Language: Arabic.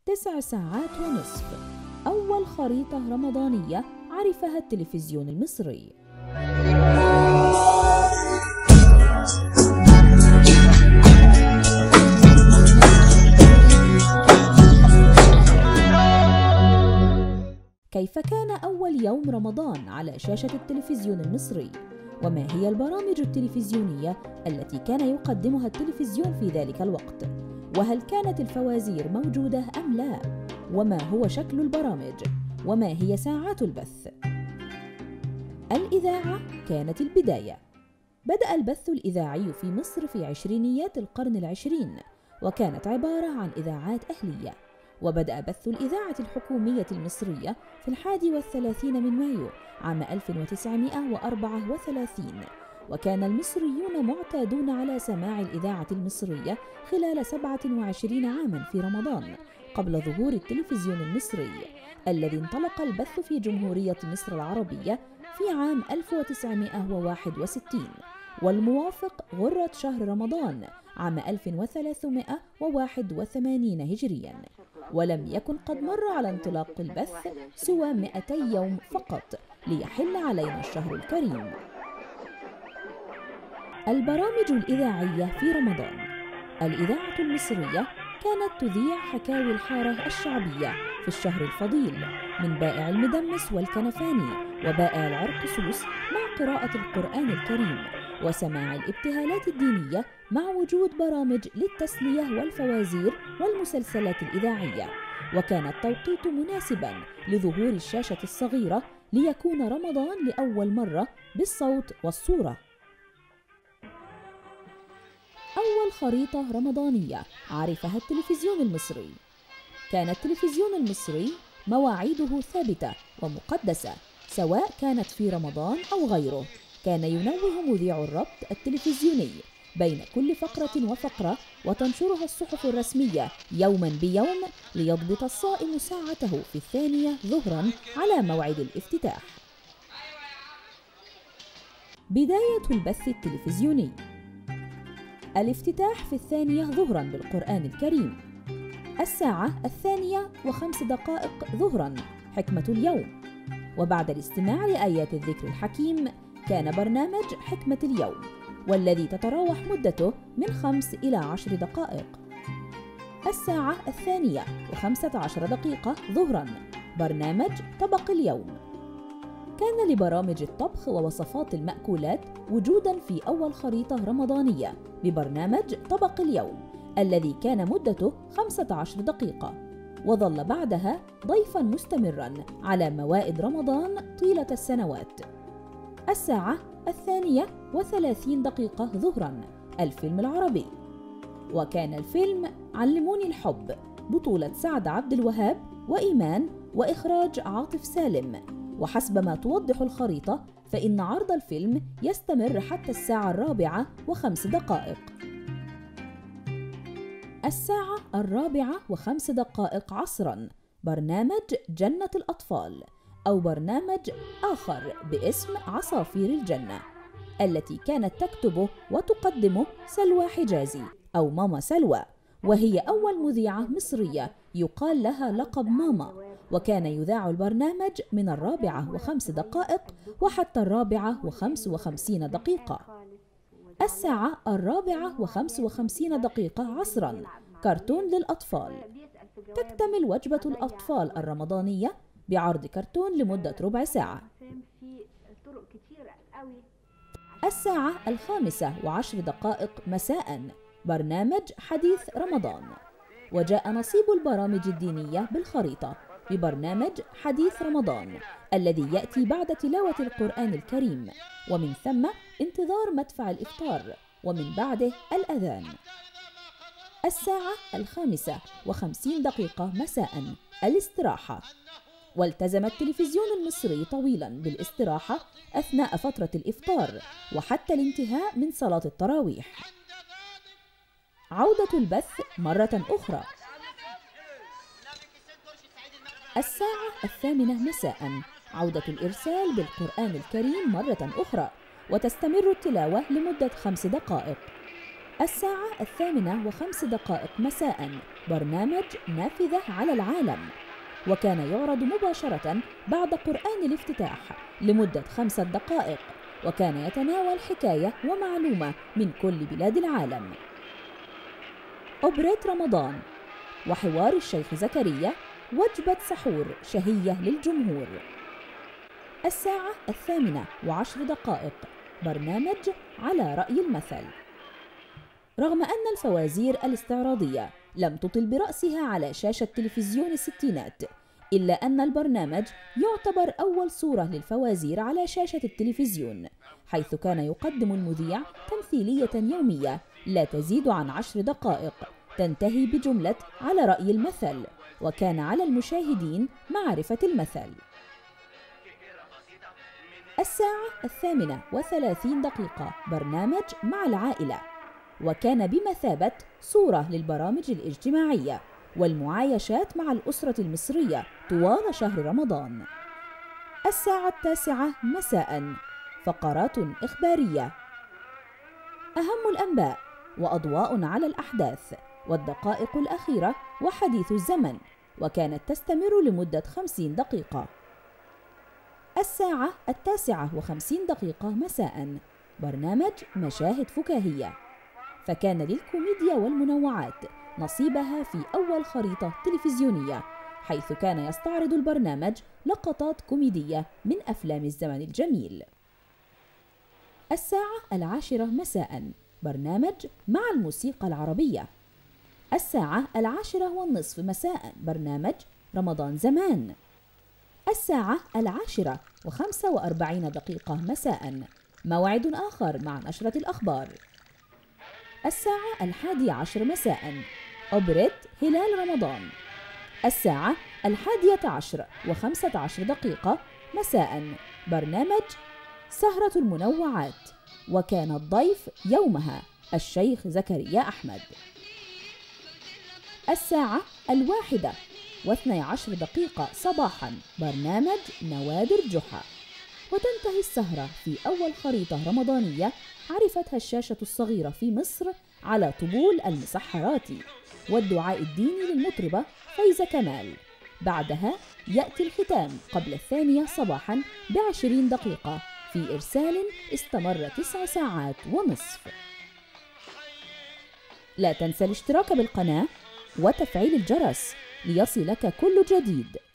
9 ساعات ونصف، أول خريطة رمضانية عرفها التلفزيون المصري. كيف كان أول يوم رمضان على شاشة التلفزيون المصري؟ وما هي البرامج التلفزيونية التي كان يقدمها التلفزيون في ذلك الوقت؟ وهل كانت الفوازير موجودة أم لا؟ وما هو شكل البرامج؟ وما هي ساعات البث؟ الإذاعة كانت البداية. بدأ البث الإذاعي في مصر في عشرينيات القرن العشرين، وكانت عبارة عن إذاعات أهلية. وبدأ بث الإذاعة الحكومية المصرية في 31 من مايو عام 1934، وكان المصريون معتادون على سماع الإذاعة المصرية خلال 27 عاماً في رمضان قبل ظهور التلفزيون المصري، الذي انطلق البث في جمهورية مصر العربية في عام 1961، والموافق غرة شهر رمضان عام 1381 هجرياً. ولم يكن قد مر على انطلاق البث سوى 200 يوم فقط ليحل علينا الشهر الكريم. البرامج الإذاعية في رمضان. الإذاعة المصرية كانت تذيع حكاوي الحارة الشعبية في الشهر الفضيل، من بائع المدمس والكنفاني وبائع العرقسوس، مع قراءة القرآن الكريم وسماع الابتهالات الدينية، مع وجود برامج للتسلية والفوازير والمسلسلات الإذاعية. وكان التوقيت مناسباً لظهور الشاشة الصغيرة ليكون رمضان لأول مرة بالصوت والصورة. أول خريطة رمضانية عرفها التلفزيون المصري. كان التلفزيون المصري مواعيده ثابتة ومقدسة، سواء كانت في رمضان أو غيره. كان ينوه مذيع الربط التلفزيوني بين كل فقرة وفقرة، وتنشرها الصحف الرسمية يوماً بيوم ليضبط الصائم ساعته في 2 ظهراً على موعد الافتتاح. بداية البث التلفزيوني. الافتتاح في 2 ظهراً بالقرآن الكريم. 2:05 ظهراً حكمة اليوم. وبعد الاستماع لآيات الذكر الحكيم كان برنامج حكمة اليوم، والذي تتراوح مدته من 5 إلى 10 دقائق. 2:15 ظهراً برنامج طبق اليوم. كان لبرامج الطبخ ووصفات المأكولات وجوداً في أول خريطة رمضانية ببرنامج طبق اليوم، الذي كان مدته 15 دقيقة، وظل بعدها ضيفاً مستمراً على موائد رمضان طيلة السنوات. 2:32 ظهراً الفيلم العربي. وكان الفيلم علموني الحب بطولة سعد عبد الوهاب وإيمان، وإخراج عاطف سالم. وحسب ما توضح الخريطة فإن عرض الفيلم يستمر حتى 4:05. 4:05 عصراً برنامج جنة الأطفال، أو برنامج آخر باسم عصافير الجنة، التي كانت تكتبه وتقدمه سلوى حجازي أو ماما سلوى، وهي أول مذيعة مصرية يقال لها لقب ماما. وكان يذاع البرنامج من 4:05 وحتى 4:55. 4:55 عصراً كرتون للأطفال. تكتمل وجبة الأطفال الرمضانية بعرض كرتون لمدة ربع ساعة. 5:10 مساءً برنامج حديث رمضان. وجاء نصيب البرامج الدينية بالخريطة ببرنامج حديث رمضان، الذي يأتي بعد تلاوة القرآن الكريم، ومن ثم انتظار مدفع الإفطار، ومن بعده الأذان. 5:50 مساءً الاستراحة. والتزم التلفزيون المصري طويلاً بالاستراحة أثناء فترة الإفطار وحتى الانتهاء من صلاة التراويح. عودة البث مرة أخرى. 8:00 مساءً عودة الإرسال بالقرآن الكريم مرة أخرى، وتستمر التلاوة لمدة 5 دقائق. الساعة 8:05 مساء برنامج نافذة على العالم، وكان يعرض مباشرة بعد قرآن الافتتاح لمدة 5 دقائق، وكان يتناول حكاية ومعلومة من كل بلاد العالم. أوبريت رمضان وحوار الشيخ زكريا، وجبة سحور شهية للجمهور. الساعة 8:10 برنامج على رأي المثل. رغم أن الفوازير الاستعراضية لم تطل برأسها على شاشة تلفزيون الستينات، إلا أن البرنامج يعتبر أول صورة للفوازير على شاشة التلفزيون، حيث كان يقدم المذيع تمثيلية يومية لا تزيد عن 10 دقائق تنتهي بجملة على رأي المثل، وكان على المشاهدين معرفة المثل. الساعة 8:30 برنامج مع العائلة، وكان بمثابة صورة للبرامج الاجتماعية والمعايشات مع الأسرة المصرية طوال شهر رمضان. الساعة 9 مساء فقرات إخبارية، أهم الأنباء وأضواء على الأحداث والدقائق الأخيرة وحديث الزمن، وكانت تستمر لمدة 50 دقيقة. الساعة 9:50 مساء برنامج مشاهد فكاهية، فكان للكوميديا والمنوعات نصيبها في أول خريطة تلفزيونية، حيث كان يستعرض البرنامج لقطات كوميدية من أفلام الزمن الجميل. الساعة 10 مساء برنامج مع الموسيقى العربية. الساعة 10:30 مساء برنامج رمضان زمان. الساعة 10:45 مساء موعد آخر مع نشرة الأخبار. الساعة 11 مساء أوبريت هلال رمضان. الساعة 11:15 مساء برنامج سهرة المنوعات، وكان الضيف يومها الشيخ زكريا أحمد. الساعة 1:12 صباحا برنامج نوادر جحا. وتنتهي السهرة في أول خريطة رمضانية عرفتها الشاشة الصغيرة في مصر على طبول المسحراتي والدعاء الديني للمطربة فايزة كمال. بعدها يأتي الختام قبل 2 صباحا ب20 دقيقة في إرسال استمر 9 ساعات ونصف. لا تنسى الاشتراك بالقناة وتفعيل الجرس ليصلك كل جديد.